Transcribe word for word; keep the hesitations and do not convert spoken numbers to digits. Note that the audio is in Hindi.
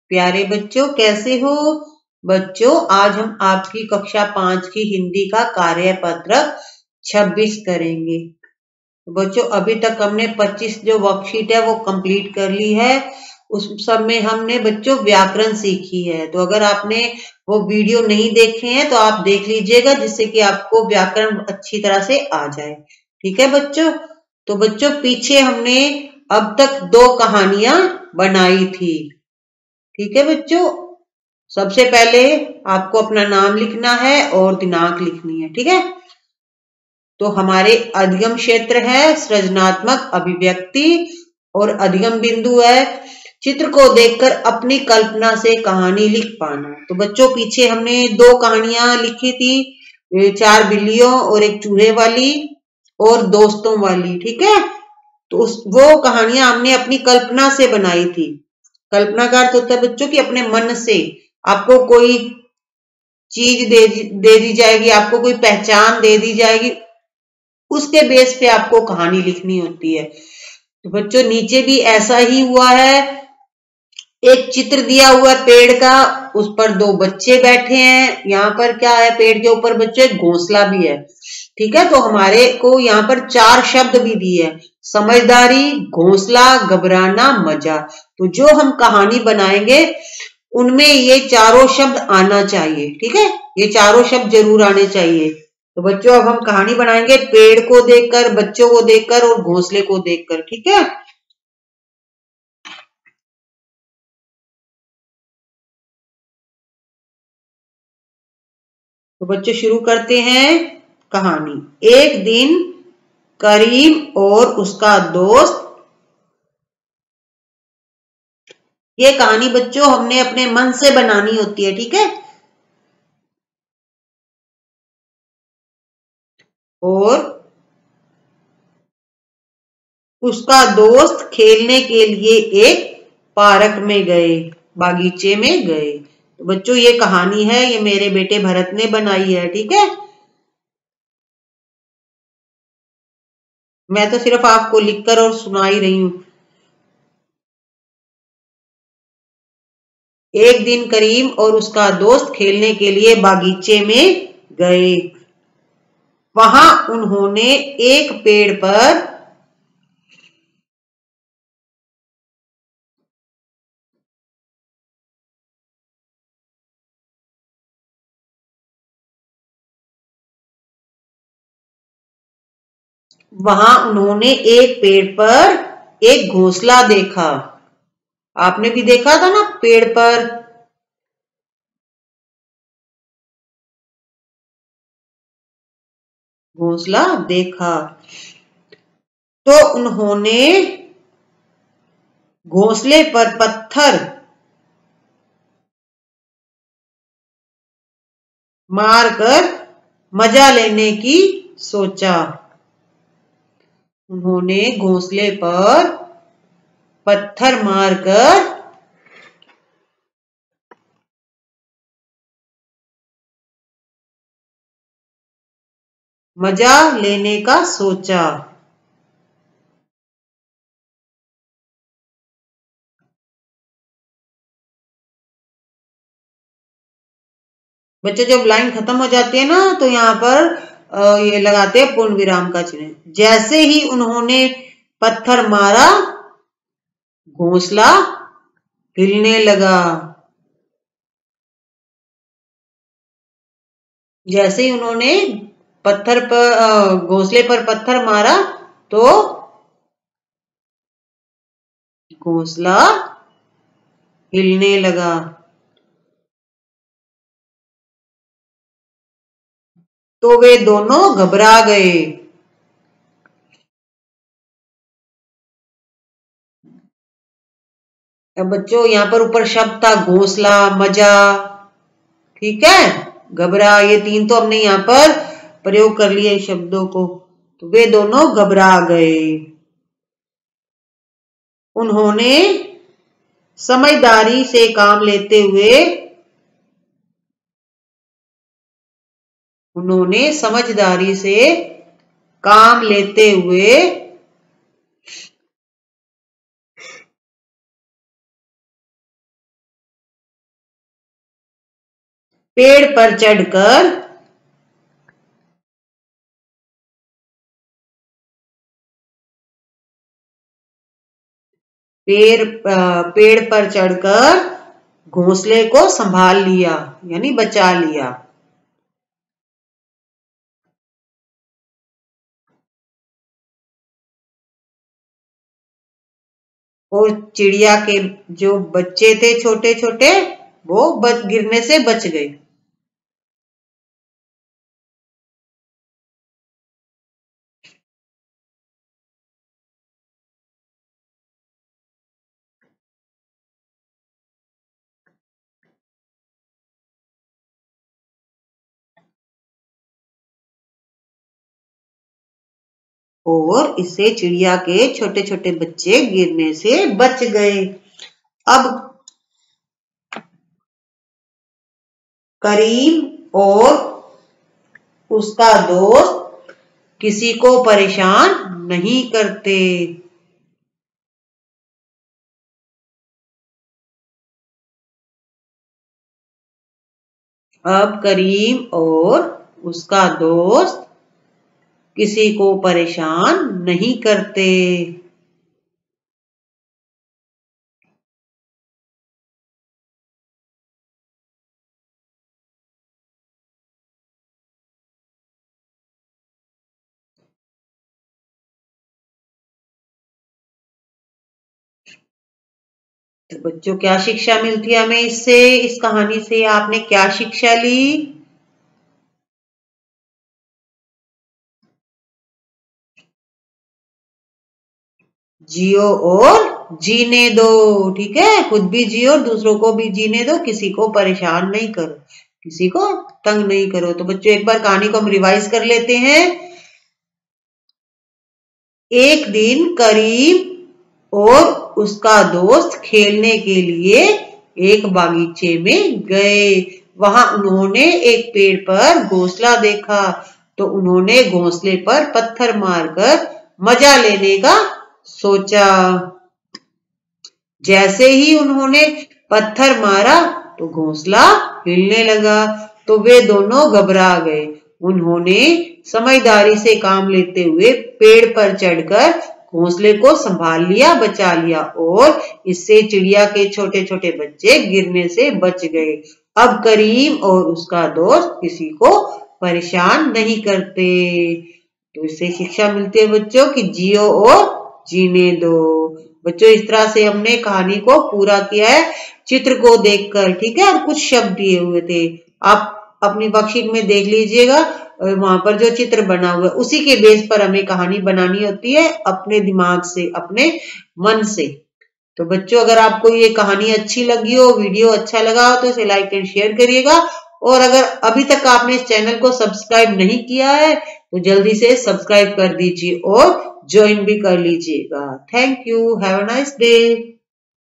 प्यारे बच्चों, कैसे हो? बच्चों, आज हम आपकी कक्षा पांच की हिंदी का कार्यपत्रक छब्बीस करेंगे। बच्चों, अभी तक हमने पच्चीस जो वर्कशीट है वो कंप्लीट कर ली है। उस सब में हमने बच्चों व्याकरण सीखी है। तो अगर आपने वो वीडियो नहीं देखे हैं तो आप देख लीजिएगा, जिससे कि आपको व्याकरण अच्छी तरह से आ जाए। ठीक है बच्चों? तो बच्चों, पीछे हमने अब तक दो कहानियां बनाई थी। ठीक है बच्चों, सबसे पहले आपको अपना नाम लिखना है और दिनांक लिखनी है। ठीक है? तो हमारे अधिगम क्षेत्र है सृजनात्मक अभिव्यक्ति और अधिगम बिंदु है चित्र को देखकर अपनी कल्पना से कहानी लिख पाना। तो बच्चों, पीछे हमने दो कहानियां लिखी थी, चार बिल्लियों और एक चूहे वाली और दोस्तों वाली। ठीक है? तो उस वो कहानियां हमने अपनी कल्पना से बनाई थी। कल्पना का अर्थ होता है बच्चों कि अपने मन से आपको कोई चीज दे दे दी जाएगी, आपको कोई पहचान दे दी जाएगी, उसके बेस पे आपको कहानी लिखनी होती है। तो बच्चों, नीचे भी ऐसा ही हुआ है। एक चित्र दिया हुआ है पेड़ का, उस पर दो बच्चे बैठे हैं। यहाँ पर क्या है? पेड़ के ऊपर बच्चों एक घोंसला भी है। ठीक है? तो हमारे को यहाँ पर चार शब्द भी दिए हैं: समझदारी, घोंसला, घबराना, मजा। तो जो हम कहानी बनाएंगे उनमें ये चारों शब्द आना चाहिए। ठीक है? ये चारों शब्द जरूर आने चाहिए। तो बच्चों, अब हम कहानी बनाएंगे पेड़ को देखकर, बच्चों को देखकर और घोंसले को देखकर। ठीक है? तो बच्चों, शुरू करते हैं कहानी। एक दिन करीम और उसका दोस्त। ये कहानी बच्चों हमने अपने मन से बनानी होती है। ठीक है? और उसका दोस्त खेलने के लिए एक पार्क में गए, बागीचे में गए। तो बच्चों, ये कहानी है, ये मेरे बेटे भरत ने बनाई है। ठीक है? मैं तो सिर्फ आपको लिखकर और सुना ही रही हूं। एक दिन करीम और उसका दोस्त खेलने के लिए बागीचे में गए। वहां उन्होंने एक पेड़ पर वहां उन्होंने एक पेड़ पर एक घोंसला देखा। आपने भी देखा था ना पेड़ पर? घोंसला देखा। तो उन्होंने घोंसले पर पत्थर मारकर मजा लेने की सोचा। उन्होंने घोंसले पर पत्थर मारकर मजा लेने का सोचा। बच्चे, जब लाइन खत्म हो जाती है ना तो यहाँ पर ये लगाते हैं पूर्ण विराम का चिन्ह। जैसे ही उन्होंने पत्थर मारा, घोंसला हिलने लगा। जैसे ही उन्होंने पत्थर पर घोंसले पर पत्थर मारा तो घोंसला हिलने लगा। तो वे दोनों घबरा गए। अब बच्चों, यहाँ पर ऊपर शब्द था घोंसला, मजा। ठीक है? घबरा, ये तीन तो हमने यहाँ पर प्रयोग कर लिए शब्दों को। तो वे दोनों घबरा गए। उन्होंने समझदारी से काम लेते हुए उन्होंने समझदारी से काम लेते हुए पेड़ पर चढ़कर पेड़ पेड़ पर चढ़कर घोंसले को संभाल लिया, यानी बचा लिया। और चिड़िया के जो बच्चे थे छोटे छोटे, वो बच गिरने से बच गए। और इससे चिड़िया के छोटे छोटे बच्चे गिरने से बच गए। अब करीम और उसका दोस्त किसी को परेशान नहीं करते। अब करीम और उसका दोस्त किसी को परेशान नहीं करते। तो बच्चों, क्या शिक्षा मिलती है हमें इससे, इस कहानी से आपने क्या शिक्षा ली? जियो और जीने दो। ठीक है, खुद भी जियो और दूसरों को भी जीने दो, किसी को परेशान नहीं करो, किसी को तंग नहीं करो। तो बच्चों, एक बार कहानी को हम रिवाइज कर लेते हैं। एक दिन करीम और उसका दोस्त खेलने के लिए एक बागीचे में गए। वहां उन्होंने एक पेड़ पर घोंसला देखा, तो उन्होंने घोंसले पर पत्थर मारकर मजा लेने का सोचा। जैसे ही उन्होंने पत्थर मारा तो घोंसला हिलने लगा, तो वे दोनों घबरा गए। उन्होंने समझदारी से काम लेते हुए पेड़ पर चढ़कर घोंसले को संभाल लिया, बचा लिया, और इससे चिड़िया के छोटे छोटे बच्चे गिरने से बच गए। अब करीम और उसका दोस्त किसी को परेशान नहीं करते। तो इससे शिक्षा मिलती है बच्चों कि जियो और जीने दो। बच्चों, इस तरह से हमने कहानी को पूरा किया है चित्र को देखकर। ठीक है, और कुछ शब्द दिए हुए थे, आप अपनी वर्कशीट में देख लीजिएगा। वहां पर जो चित्र बना हुआ है उसी के बेस पर हमें कहानी बनानी होती है, अपने दिमाग से, अपने मन से। तो बच्चों, अगर आपको ये कहानी अच्छी लगी हो, वीडियो अच्छा लगा हो, तो इसे लाइक एंड शेयर करिएगा। और अगर अभी तक आपने इस चैनल को सब्सक्राइब नहीं किया है तो जल्दी से सब्सक्राइब कर दीजिए और ज्वाइन भी कर लीजिएगा। Thank you, have a nice day.